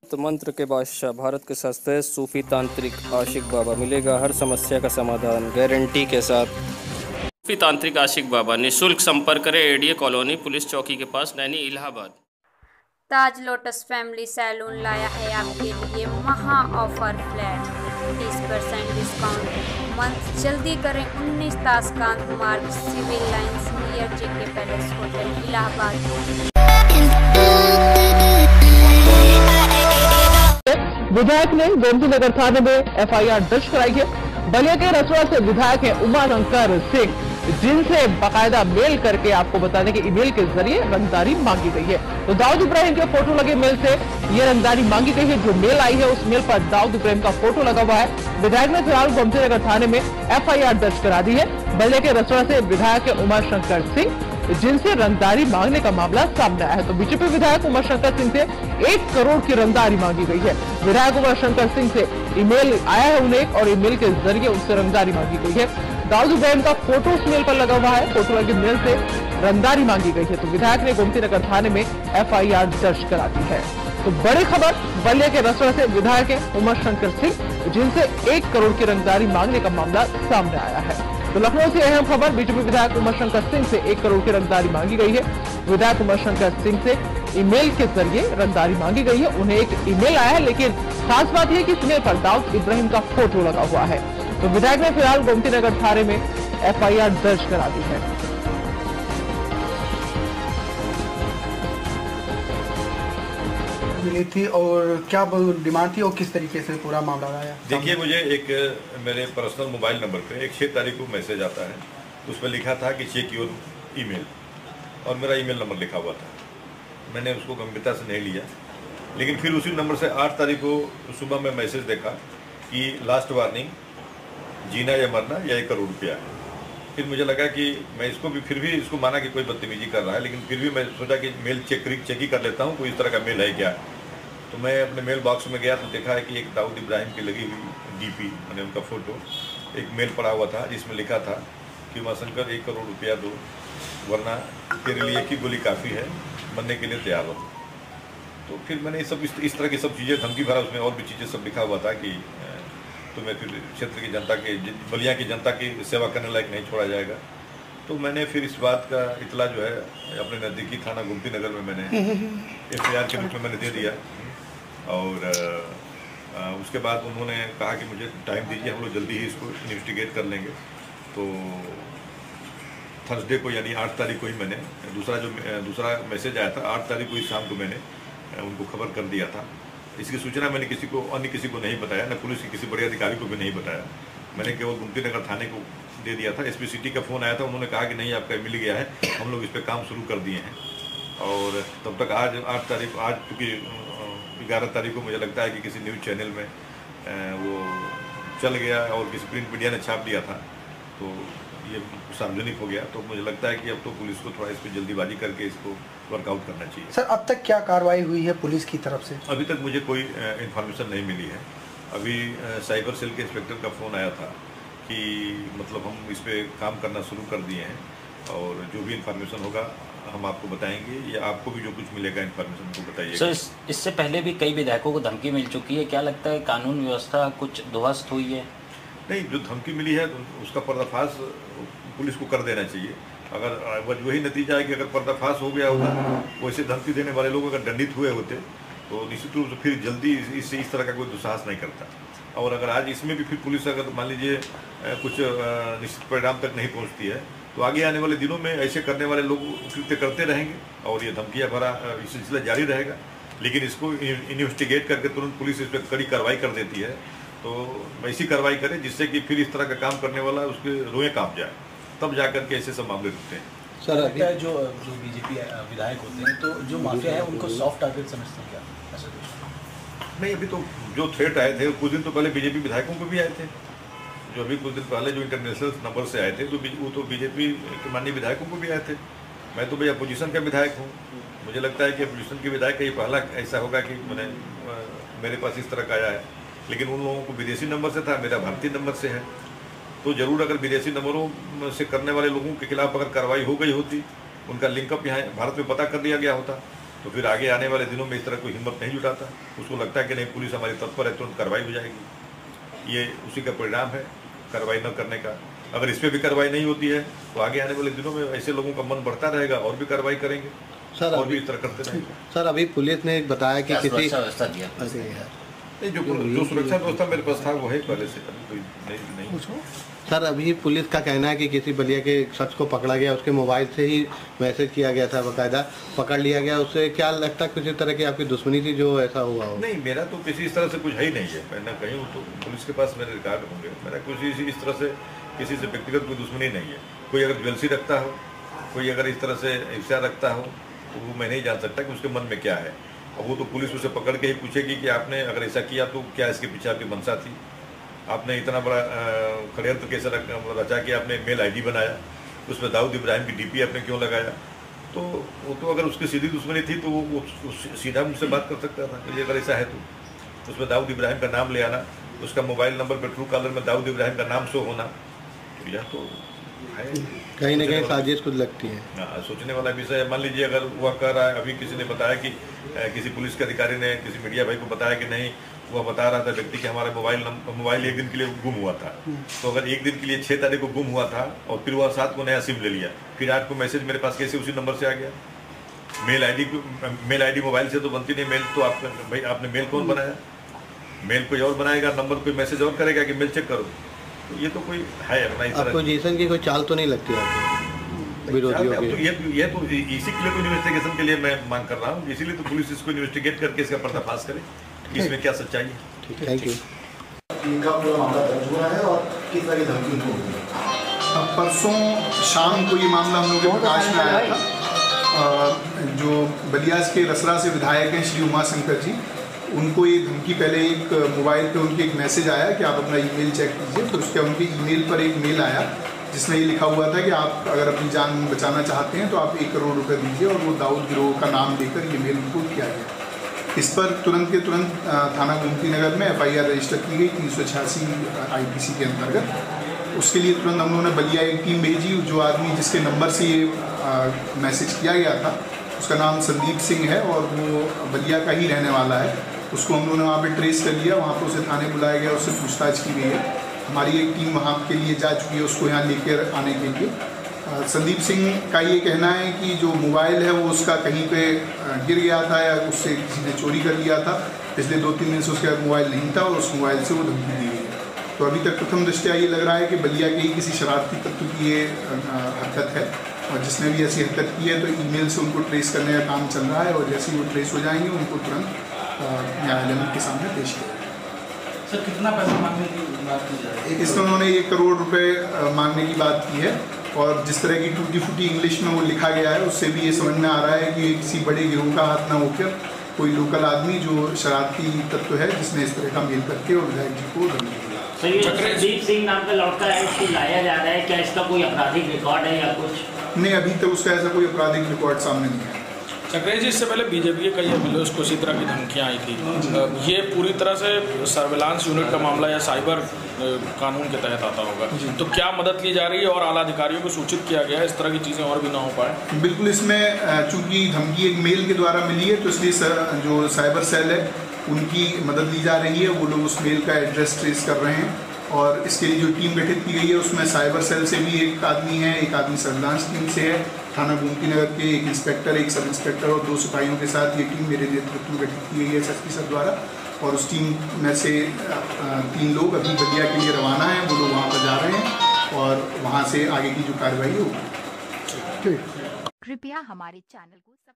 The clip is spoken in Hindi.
तो मंत्र के बादशाह भारत के सस्ते सूफी तांत्रिक आशिक बाबा, मिलेगा हर समस्या का समाधान गारंटी के साथ। सूफी तांत्रिक आशिक बाबा, निःशुल्क संपर्क करें एडीए कॉलोनी पुलिस चौकी के पास, Naini, Allahabad. Taj lotus family salon लाया है आपके लिए महा ऑफर फ्लैट 30% डिस्काउंट मंथ। जल्दी करें 19 Tashkent Marg, civil lines, near JK palace hotel, Allahabad. विधायक ने गोमती नगर थाने में एफआईआर दर्ज कराई है। बलिया के रसोड़ा से विधायक है उमाशंकर सिंह, जिनसे बाकायदा मेल करके आपको बताने के ईमेल के जरिए रंगदारी मांगी गई है। तो दाऊद इब्राहिम के फोटो लगे मेल से ये रंगदारी मांगी गई है। जो मेल आई है उस मेल पर दाऊद इब्राहिम का फोटो लगा हुआ है। विधायक ने फिलहाल गोमती नगर थाने में एफआईआर दर्ज करा दी है। बलिया के रसोड़ा से विधायक है उमाशंकर सिंह, जिनसे रंगदारी मांगने का मामला सामने आया है। तो बीजेपी विधायक उमाशंकर सिंह से 1 करोड़ की रंगदारी मांगी गई है। विधायक उमाशंकर सिंह से ईमेल आया है उन्हें और ईमेल के जरिए उनसे रंगदारी मांगी गई है। दाऊद इब्राहिम का फोटो उस मेल पर लगा हुआ है। फोटो लगे मेल से रंगदारी मांगी गई है। तो विधायक ने गोमती नगर थाने में एफआईआर दर्ज करा दी है। तो बड़ी खबर बलिया के रसोड़ा से विधायक है उमाशंकर सिंह, जिनसे 1 करोड़ की रंगदारी मांगने का मामला सामने आया है। तो लखनऊ से अहम खबर, बीजेपी विधायक उमाशंकर सिंह से 1 करोड़ की रंगदारी मांगी गई है। विधायक उमाशंकर सिंह से ईमेल के जरिए रंगदारी मांगी गई है। उन्हें एक ईमेल आया है, लेकिन खास बात यह कि इस ईमेल पर दाऊद इब्राहिम का फोटो लगा हुआ है। तो विधायक ने फिलहाल गोमती नगर थाने में एफआईआर दर्ज करा दी है। मिली थी और क्या डिमांड थी और किस तरीके से पूरा मामला आया? देखिए, मुझे एक मेरे पर्सनल मोबाइल नंबर पे एक 6 तारीख को मैसेज आता है। उसमें लिखा था कि चेक योर ईमेल, और मेरा ईमेल नंबर लिखा हुआ था। मैंने उसको गंभीरता से नहीं लिया, लेकिन फिर उसी नंबर से 8 तारीख को सुबह में मैसेज देखा कि लास्ट वार्निंग, जीना या मरना या 1 करोड़ रुपया है। फिर मुझे लगा कि मैं इसको भी फिर भी इसको माना कि कोई बदतमीजी कर रहा है, लेकिन फिर भी मैं सोचा कि मेल चेक ही कर लेता हूँ, कोई इस तरह का मेल है क्या। तो मैं अपने मेल बॉक्स में गया तो देखा है कि एक दाऊद इब्राहिम की लगी हुई डीपी, मैंने उनका फोटो, एक मेल पड़ा हुआ था जिसमें लिखा था कि उमाशंकर 1 करोड़ रुपया दो, वरना तेरे लिए की गोली काफ़ी है, मरने के लिए तैयार हो। तो फिर मैंने सब इस तरह की सब चीज़ें, धमकी भरा उसमें और भी चीज़ें सब लिखा हुआ था कि तुम्हें फिर क्षेत्र की जनता के, बलिया की जनता की सेवा करने लायक नहीं छोड़ा जाएगा। तो मैंने फिर इस बात का इतला जो है अपने नज़दीकी थाना गोमती नगर में मैंने एफआईआर के रूप में मैंने दे दिया। और उसके बाद उन्होंने कहा कि मुझे टाइम दीजिए, हम लोग जल्दी ही इसको इन्वेस्टिगेट कर लेंगे। तो थर्सडे को यानी 8 तारीख को ही मैंने दूसरा मैसेज आया था। 8 तारीख को ही शाम को मैंने उनको खबर कर दिया था। इसकी सूचना मैंने अन्य किसी को नहीं बताया, न पुलिस के किसी बड़े अधिकारी को भी नहीं बताया। मैंने केवल गोमती नगर थाने को दे दिया था। एसपी सिटी का फ़ोन आया था, उन्होंने कहा कि नहीं, आपका मिल गया है, हम लोग इस पर काम शुरू कर दिए हैं। और तब तक आज 8 तारीख, आज चूँकि 11 तारीख को मुझे लगता है कि किसी न्यूज़ चैनल में वो चल गया और किसी प्रिंट मीडिया ने छाप दिया था, तो ये सार्वजनिक हो गया। तो मुझे लगता है कि अब तो पुलिस को थोड़ा इस पर जल्दीबाजी करके इसको वर्कआउट करना चाहिए। सर, अब तक क्या कार्रवाई हुई है पुलिस की तरफ से? अभी तक मुझे कोई इन्फॉर्मेशन नहीं मिली है। अभी साइबर सेल के इंस्पेक्टर का फ़ोन आया था कि मतलब हम इस पर काम करना शुरू कर दिए हैं, और जो भी इन्फॉर्मेशन होगा हम आपको बताएंगे, या आपको भी जो कुछ मिलेगा इन्फॉर्मेशन को बताइए। सर, इससे पहले भी कई विधायकों को धमकी मिल चुकी है, क्या लगता है कानून व्यवस्था कुछ ध्वस्त हुई है? नहीं, जो धमकी मिली है उसका पर्दाफाश पुलिस को कर देना चाहिए। अगर वही नतीजा है कि अगर पर्दाफाश हो गया होता, वैसे धमकी देने वाले लोग अगर दंडित हुए होते, तो निश्चित रूप से फिर जल्दी इस तरह का कोई दुस्साहस नहीं करता। और अगर आज इसमें भी फिर पुलिस अगर मान लीजिए कुछ निश्चित परिणाम तक नहीं पहुंचती है, तो आगे आने वाले दिनों में ऐसे करने वाले लोग कृत्य करते रहेंगे और ये धमकियाँ भरा सिलसिला जारी रहेगा। लेकिन इसको इन्वेस्टिगेट करके तुरंत पुलिस इस पर कड़ी कार्रवाई कर देती है। तो ऐसी कार्रवाई करें जिससे कि फिर इस तरह का काम करने वाला उसके रोएं कांप जाए, तब जाकर के ऐसे सब मामले रुकते हैं। सर, अभी जो बीजेपी विधायक होते हैं, तो जो माफिया है उनको सॉफ्ट टारगेट समझते हैं क्या? ऐसा कुछ नहीं, अभी तो जो थ्रेट आए थे कुछ दिन तो पहले बीजेपी विधायकों को भी आए थे। जो अभी कुछ दिन पहले जो इंटरनेशनल नंबर से आए थे, तो वो तो बीजेपी के माननीय विधायकों को भी आए थे। मैं तो भाई अपोजिशन का विधायक हूँ। मुझे लगता है कि अपोजिशन के विधायक का ये पहला ऐसा होगा कि मेरे पास इस तरह का आया है। लेकिन उन लोगों को विदेशी नंबर से था, मेरा भारतीय नंबर से है। तो ज़रूर अगर विदेशी नंबरों से करने वाले लोगों के खिलाफ अगर कार्रवाई हो गई होती, उनका लिंकअप यहाँ भारत में पता कर लिया गया होता, तो फिर आगे आने वाले दिनों में इस तरह कोई हिम्मत नहीं जुटाता। उसको लगता है कि नहीं पुलिस हमारी तत्पर है, तुरंत कार्रवाई हो जाएगी। ये उसी का परिणाम है कार्रवाई न करने का। अगर इस पर भी कार्रवाई नहीं होती है तो आगे आने वाले दिनों में ऐसे लोगों का मन बढ़ता रहेगा और भी कार्रवाई करेंगे सर, और भी इस तरह करते रहेंगे। सर अभी पुलिस ने बताया कि किसी व्यवस्था दिया नहीं, जो सुरक्षा व्यवस्था मेरे पास था वो है पहले से, कोई नहीं। सर अभी पुलिस का कहना है कि किसी बलिया के शख्स को पकड़ा गया, उसके मोबाइल से ही मैसेज किया गया था, बाकायदा पकड़ लिया गया। उससे क्या लगता है किसी तरह की आपकी दुश्मनी थी जो ऐसा हुआ हो? नहीं, मेरा तो किसी इस तरह से कुछ है ही नहीं है। मैं ना कहीं तो पुलिस के पास मेरे रिकॉर्ड होंगे। मेरा कुछ इस तरह से किसी से व्यक्तिगत कोई दुश्मनी नहीं है। कोई अगर ज्वेलसी रखता हो, कोई अगर इस तरह से इफ्तियार रखता हो तो वो मैं नहीं जान सकता कि उसके मन में क्या है। अब वो तो पुलिस उसे पकड़ के ही पूछेगी कि आपने अगर ऐसा किया तो क्या इसके पीछे आपकी मंशा थी, आपने इतना बड़ा षड्यंत्र कैसे रचा कि आपने मेल आईडी बनाया, उसमें दाऊद इब्राहिम की डीपी आपने क्यों लगाया। तो वो तो अगर उसकी सीधी दुश्मनी थी तो वो सीधा मुझसे बात कर सकता था कि अगर ऐसा है तो उसमें दाऊद इब्राहिम का नाम ले आना, उसका मोबाइल नंबर पर ट्रू कॉलर में दाऊद इब्राहिम का नाम शो होना, तो यह तो है कहीं ना कहीं साजिश कुछ लगती है। सोचने वाला विषय है। मान लीजिए अगर वह कह रहा है, अभी किसी ने बताया कि किसी पुलिस के अधिकारी ने किसी मीडिया भाई को बताया कि नहीं, वह बता रहा था व्यक्ति कि हमारा मोबाइल एक दिन के लिए गुम हुआ था। तो अगर एक दिन के लिए 6 तारीख को गुम हुआ था और फिर वह 7 को नया सिम ले लिया, फिर 8 को मैसेज मेरे पास कैसे उसी नंबर से आ गया? मेल आईडी मोबाइल से तो बनती नहीं। मेल तो भाई आपने मेल कौन बनाया? मेल कोई और बनाएगा, नंबर कोई मैसेज और करेगा कि मेल चेक करो। तो ये तो कोई है अपना इस तरह। आपको जेसन की कोई चाल तो नहीं लगती आपको विरोधियों की? तो ये तो इसी के लिए तो इन्वेस्टिगेशन के लिए मैं मांग कर रहा हूँ। इसीलिए तो पुलिस इसको इन्वेस्टिगेट करके इसका पर्दाफाश करे कि इसमें क्या सच्चाई है। Thank you. इनका पूरा मामला दर्ज हुआ है और किस तरह की धमकी उनको हुई? परसों शाम को ये मामला हम लोग के प्रकाश में आया था। जो बलियास के रसरा से विधायक हैं श्री उमाशंकर जी, उनको ये धमकी पहले एक मोबाइल पे उनके एक मैसेज आया कि आप अपना ईमेल चेक कीजिए। तो उसके उनके ईमेल पर एक मेल आया जिसमें ये लिखा हुआ था कि आप अगर अपनी जान बचाना चाहते हैं तो आप 1 करोड़ रुपए दीजिए, और वो दाऊद गिरोह का नाम देकर ये मेल उनको किया गया। इस पर तुरंत के तुरंत थाना गोमती नगर में FIR रजिस्टर की गई 386 IPC के अंतर्गत। उसके लिए तुरंत हम लोगों ने बलिया एक टीम भेजी। जो आदमी जिसके नंबर से ये मैसेज किया गया था उसका नाम संदीप सिंह है और वो बलिया का ही रहने वाला है। उसको हम लोगों ने वहाँ पे ट्रेस कर लिया, वहाँ पे उसे थाने बुलाया गया, उससे पूछताछ की गई है। हमारी एक टीम वहाँ के लिए जा चुकी है उसको यहाँ लेकर आने के लिए। संदीप सिंह का ये कहना है कि जो मोबाइल है वो उसका कहीं पे गिर गया था या उससे किसी ने चोरी कर लिया था। पिछले 2-3 दिन से उसके मोबाइल नहीं था और उस मोबाइल से वो धमकी दी गई है। तो अभी तक प्रथम दृष्टया ये लग रहा है कि बलिया के ही किसी शरारती तत्व की ये हरकत है, और जिसने भी ऐसी हरकत की है तो ईमेल से उनको ट्रेस करने का काम चल रहा है, और जैसे ही वो ट्रेस हो जाएंगे उनको तुरंत न्यायालय के सामने पेश किया। सर कितना पैसा मांगने की बात की जा रही है? इसमें उन्होंने 1 करोड़ रुपए मांगने की बात की है, और जिस तरह की टूटी फूटी इंग्लिश में वो लिखा गया है उससे भी ये समझ में आ रहा है कि किसी बड़े गिरोह का हाथ न होकर कोई लोकल आदमी जो शरारती तत्व है जिसने इस तरह का मेल करके और विधायक जी को धमकी दिया। सर ये संदीप सिंह नाम का लड़का है, इसको लाया जा रहा है, क्या इसका कोई आपराधिक रिकॉर्ड है या कुछ? नहीं, अभी तक उसका ऐसा कोई आपराधिक रिकॉर्ड सामने नहीं है। चक्रेश जी, इससे पहले बीजेपी के कई एमएलए को इसी तरह की धमकियां आई थी। ये पूरी तरह से सर्विलांस यूनिट का मामला या साइबर कानून के तहत आता होगा, तो क्या मदद ली जा रही है और आला अधिकारियों को सूचित किया गया है इस तरह की चीज़ें और भी ना हो पाए? बिल्कुल, इसमें चूंकि धमकी एक मेल के द्वारा मिली है तो इसलिए जो साइबर सेल है उनकी मदद ली जा रही है। वो लोग उस मेल का एड्रेस ट्रेस कर रहे हैं, और इसके लिए जो टीम गठित की गई है उसमें साइबर सेल से भी एक आदमी है, एक आदमी सर्विलांस टीम से है, थाना गोमती नगर के एक इंस्पेक्टर, एक सब इंस्पेक्टर और 2 सिपाहियों के साथ ये टीम मेरे नेतृत्व में गठित की गई है SSP सर द्वारा। और उस टीम में से 3 लोग अभी बलिया के लिए रवाना हैं, वो लोग वहाँ पर जा रहे हैं और वहाँ से आगे की जो कार्रवाई होगी। कृपया हमारे चैनल को